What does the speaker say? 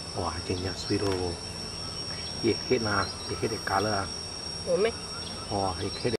哇，真正水咯，也黑呐，也黑的干了， 我没。 哇，也黑的。